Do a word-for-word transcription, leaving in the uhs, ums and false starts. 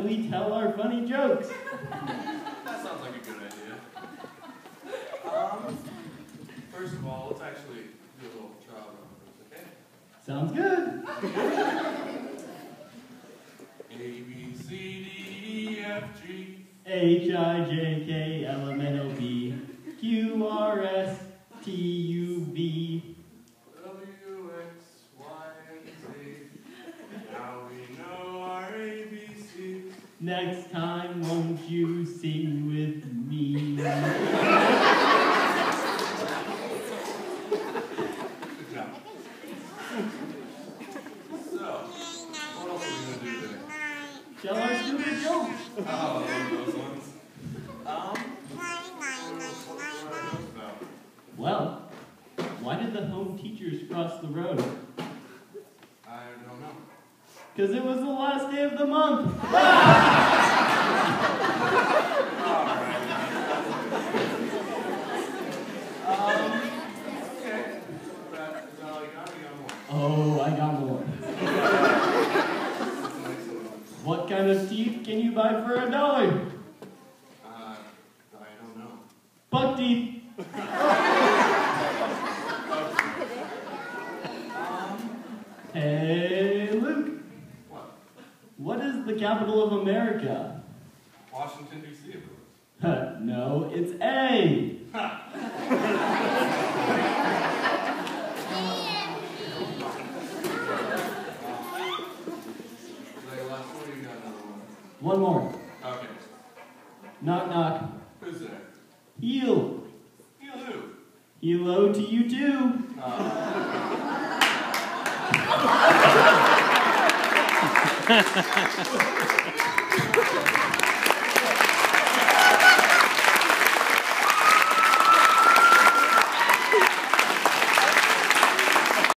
when we tell our funny jokes. That sounds like a good idea. Um, first of all, let's actually do a little trial run first, okay? Sounds good. A, B, C, D, E, F, G. H, I, J, K, L, M, N, O, P, Q, R, S, T, U, V. W, X, Y, and Z. Now we know our A B Cs. Next time, won't you sing with me? Good job. So, what else are we going to do today? Tell our stupid jokes. Oh, I love those ones. Um, Well, why did the home teachers cross the road? I don't know. Because it was the last day of the month. Um, okay. That is all you got? You got more? Oh, I got more. What kind of teeth can you buy for a dollar? Uh, I don't know. Buck teeth. Um, Hey, Luke. what? What is the capital of America? Washington, D C, of course. No, it's A. Ha! One more. Okay. Knock, knock. Who's there? Heel. You who? Hello to you too. Uh.